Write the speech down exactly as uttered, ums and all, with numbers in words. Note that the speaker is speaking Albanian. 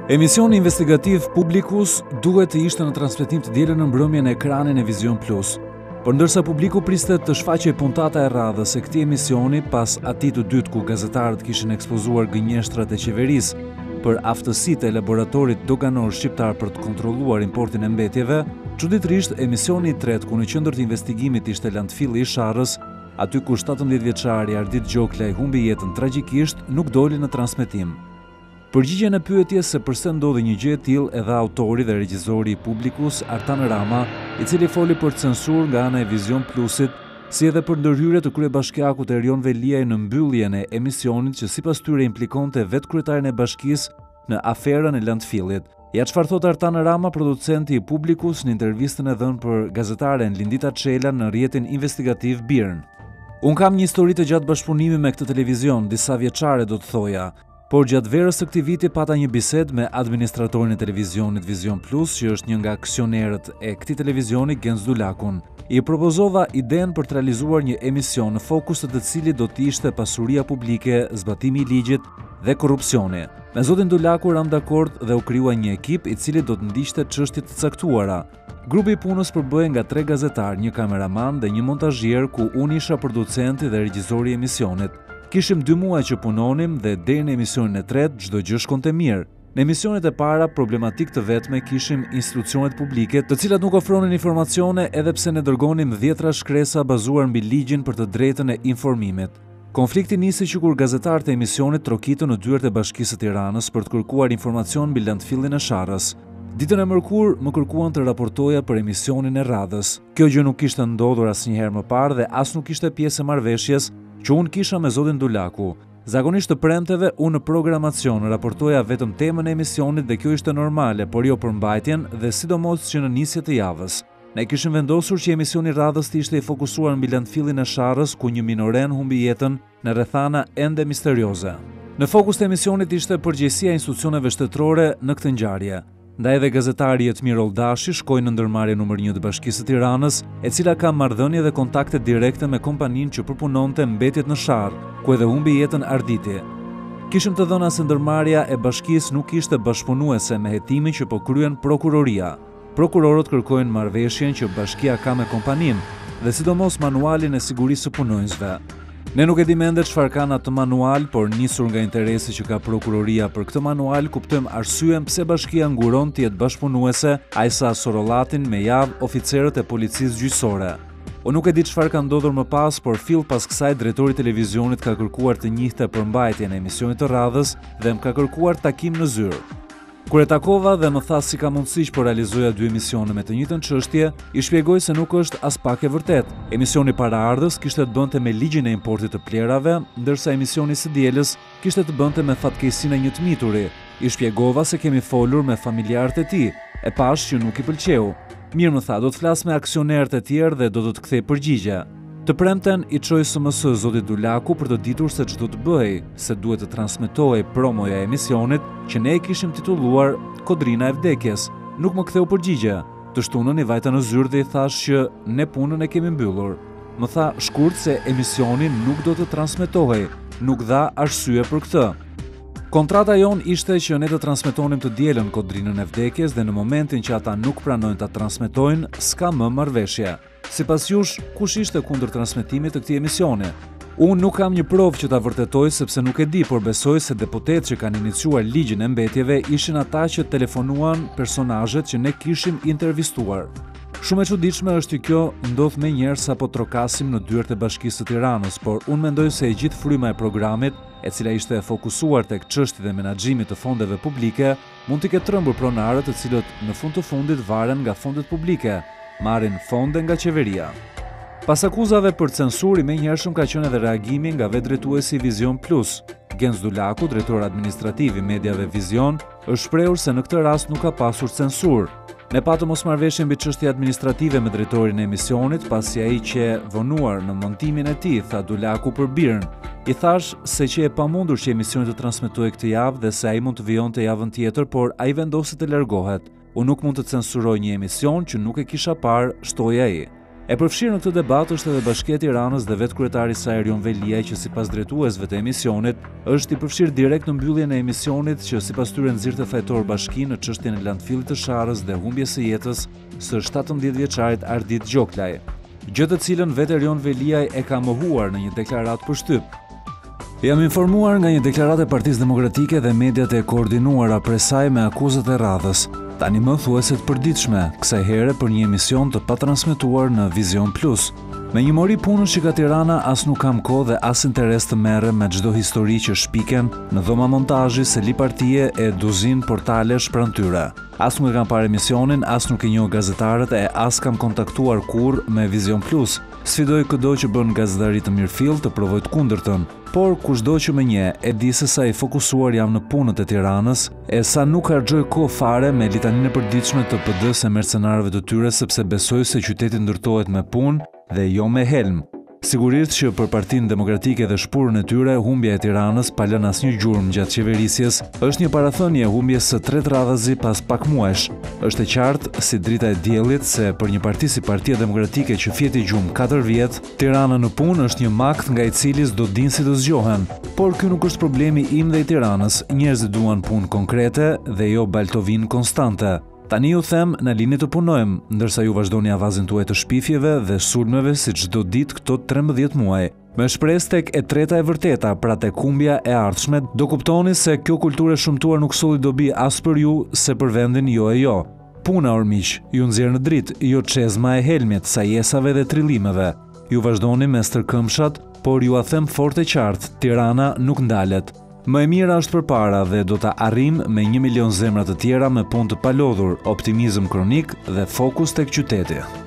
Emisioni investigativ Publikus duhet të ishte në transmetim të dielën në mbrëmje në ekranin e Vision Plus. Por ndërsa publiku priste të shfaqej puntata e radhës e këtij emisioni pas atij të dytë ku gazetarët kishin ekspozuar gënjeshtrat e qeverisë për aftësitë e laboratorit doganor shqiptar për të kontrolluar importin e mbetjeve, çuditërisht emisioni i tretë ku në qendër të investigimit ishte Landfilli i Sharrës, aty ku shtatëmbëdhjetë vjeçari Ardit Gjoklaj humbi jetën tragjikisht, nuk doli në transmetim. Përgjigjen e pyetjes se pse ndodhi një gjë e tillë edhe autori dhe regjizori i Publikus, Artan Rama, i cili foli për censur nga ana e Vision Plusit, si edhe për ndërhyrje të kryebashkiakut Erion Veliaj në mbylljen e emisionit që sipas tyre implikonte vetë kryetarin e bashkisë në aferën e Landfillit. Ja çfarë thot Artan Rama, producenti i Publikus, në intervistën e dhënë për gazetaren Lindita Çela në rrjetin investigativ Birn. Un kam një histori të gjatë bashkëpunimi me këtë televizion, disa vjeçare do të thoja. Por gjatë verës së këtij viti pata një bisedë me administratorin e televizionit Vision Plus, që është një nga aksionerët e këtij televizioni, Genz Dulakun. I propozova idenë për të realizuar një emision në fokus të të cilit do të ishte pasuria publike, zbatimi i ligjit dhe korrupsioni. Me zotin Dulaku ram dakord dhe u krijua një ekip i cili do të ndiqte çështje të caktuara. Grupi i punës përbëhej nga tre gazetar, një kameraman dhe një montazhier, ku unë isha producenti dhe regjizori i emisionit. Kishim dy muaj që punonim dhe deri në emisionin e tretë çdo gjë shkonte mirë. Në emisionet e para problematik të vetme kishim institucionet publike, të cilat nuk ofronin informacione edhe pse ne dërgonim dhjetra shkresa bazuar mbi ligjin për të drejtën e informimit. Konflikti nisi që kur gazetarët e emisionit trokitën në dyert e Bashkisë së Tiranës për të kërkuar informacion mbi Landfillin e Sharrës. Ditën e mërkurë më kërkuan të raportoja për emisionin e radhës. Kjo gjë nuk kishte ndodhur asnjëherë më parë dhe as nuk ishte pjesë e marrëveshjes që unë kisha me zotin Dulaku. Zakonisht të premteve, unë në programacion raportoja vetëm temën e emisionit dhe kjo ishte normale, por jo përmbajtjen dhe sidomos që në nisje të javës. Ne kishim vendosur që emisioni radhës të ishte i fokusuar mbi Landfillin e Sharrës, ku një minoren humbi jetën në rrethana ende misterioze. Në fokus të emisionit ishte përgjegjësia e institucioneve shtetërore në këtë ngjarje. Ndaj edhe gazetari Jetmir Oldashi shkoi në ndërmarrje numër një të Bashkisë së Tiranës, e cila ka marrëdhënie dhe kontakte direkte me kompaninë që përpunonte mbetjet në Sharr, ku edhe humbi jetën Arditi. Kishim të dhëna se ndërmarrja e bashkisë nuk ishte bashkëpunuese me hetimin që po kryen prokuroria. Prokurorët kërkojnë marrëveshjen që bashkia ka me kompaninë dhe sidomos manualin e sigurisë së punonjësve. Ne nuk e dim ende çfarë kanë atë manual, por nisur nga interesi që ka prokuroria për këtë manual, kuptojmë arsyen pse bashkia nguron të jetë bashkëpunuese Ajsa Sorollatin me javë oficerët e policisë gjyqësore. Unë nuk e di çfarë ka ndodhur më pas, por fill pas kësaj drejtori i televizionit ka kërkuar të njihte përmbajtjen e emisionit të radhës dhe më ka kërkuar takim në zyrë. Kur e takova dhe më tha si ka mundësi që po realizoja dy emisione me të njëjtën çështje, i shpjegoj se nuk është as pak e vërtet. Emisioni paraardhës kishte të bënte me ligjin e importit të plerave, ndërsa emisioni së dielës kishte të bënte me fatkeqësinë e një të mituri. I shpjegova se kemi folur me familjarët e tij, e pash që nuk i pëlqeu. Mirë, më tha, do të flas me aksionerët e tjerë dhe do të të kthej përgjigje. Të premten i çoi S M S zotit Dulaku për të ditur se ç'do të bëhej, se duhet të transmetohej promoja e emisionit që ne e kishim titulluar Kodrina e vdekjes. Nuk më ktheu përgjigje. Të shtunën i vajta në zyrë dhe i thash që ne punën e kemi mbyllur. Më tha shkurt se emisioni nuk do të transmetohej, nuk dha arsye për këtë. Kontrata jon ishte që ne të transmetonim të dielën Kodrinën e vdekjes dhe në momentin që ata nuk pranojnë ta transmetojnë, s'ka më marrëveshje. Sipas jush, kush ishte kundër transmetimit të këtij emisioni? Unë nuk kam një provë që ta vërtetoj sepse nuk e di, por besoj se deputetët që kanë iniciuar ligjin e mbetjeve ishin ata që telefonuan personazhet që ne kishim intervistuar. Shumë e çuditshme është që kjo ndodh më njëherë sapo trokasim në dyert e Bashkisë së Tiranës, por unë mendoj se e gjithë fryma e programit, e cila ishte fokusuar tek çështjet e menaxhimit të fondeve publike, mund t'i ketë trembur pronarët të cilët në fund të fundit varen nga fondet publike, marrin fonde nga qeveria. Pas akuzave për censur, i menjëhershëm ka qenë edhe reagimi nga vetë drejtuesi Vision Plus. Genz Dulaku, drejtor administrativ i mediave Vision, është shprehur se në këtë rast nuk ka pasur censur. Ne patëm mosmarrëveshje mbi çështje administrative me drejtorin e emisionit, pasi ai që vonuar në montimin e tij, tha Dulaku për Birn. I thash se që e pamundur që emisioni të transmetohej këtë javë dhe se ai mund të vijonte javën tjetër, por ai vendosi të largohet. Unë nuk mund të censuroj një emision që nuk e kisha parë, shtoi ai. E përfshirë në këtë debat është edhe Bashkia e Tiranës dhe vetë kryetari i saj Erion Veliaj, që sipas drejtuesve të emisionit është i përfshirë direkt në mbylljen e emisionit, që sipas tyre nxirrte fajtor bashki në çështjen e landfillit të Sharrës dhe humbjes së jetës së shtatëmbëdhjetë vjeçarit Ardit Gjoklaj, gjë të cilën vetë Erion Veliaj e ka mohuar në një deklaratë për shtyp. Jam informuar nga një deklaratë e Partisë Demokratike dhe mediat e koordinuara prej saj me akuzat e radhës, tani më thuese të përditshme, kësaj here për një emision të patransmetuar në Vizion Plus. Me një mori punën që ka Tirana, as nuk kam kohë dhe as interes të merrem me çdo histori që shpiken në dhoma montazhi se li partie e duzin portalesh pranë tyre. As nuk e kam parë emisionin, as nuk e njoh gazetarët e as kam kontaktuar kurrë me Vizion Plus. Sfidoj çdo që bën gazetari të mirëfill të provoj të kundërtën, por kushdo që më njeh e di se sa i fokusuar jam në punët e Tiranës, e sa nuk harxoj kohë fare me litaninë e përditshme të P D-s e mercenarëve të tyre, sepse besoj se qyteti ndërtohet me punë dhe jo me helm. Sigurisht që për Partinë Demokratike dhe shpurën e tyre, humbja e Tiranës pa lënë asnjë gjurmë gjatë qeverisjes është një parathënie e humbjes së tretë radhazi pas pak muajsh. Është e qartë si drita e diellit se për një parti si Partia Demokratike që fjeti gjumë katër vjet, Tirana në punë është një makt nga i cili s'do dinë si të zgjohen. Por ky nuk është problemi im dhe i Tiranës. Njerëzit duan punë konkrete dhe jo baltovinë konstante. Tani ju them, në linjë të punojmë, ndërsa ju vazhdoni avazin tuaj të shpifjeve dhe sulmeve si çdo ditë këto trembëdhjetë muaj. Me shpresë tek e treta e vërteta, pra tek humbja e ardhshme, do kuptoni se kjo kulturë e shumtuar nuk solli dobi as për ju, se për vendin jo e jo. Puna ormiq, ju nxjerr në dritë, jo çezma e helmjet, sajesave dhe trillimeve. Ju vazhdoni me stërkëmshat, por ju a them fort e qartë, Tirana nuk ndalet. Më e mira është përpara dhe do ta arrijmë me një milion zemra të tjera me punë të palodhur, optimizëm kronik dhe fokus tek qyteti.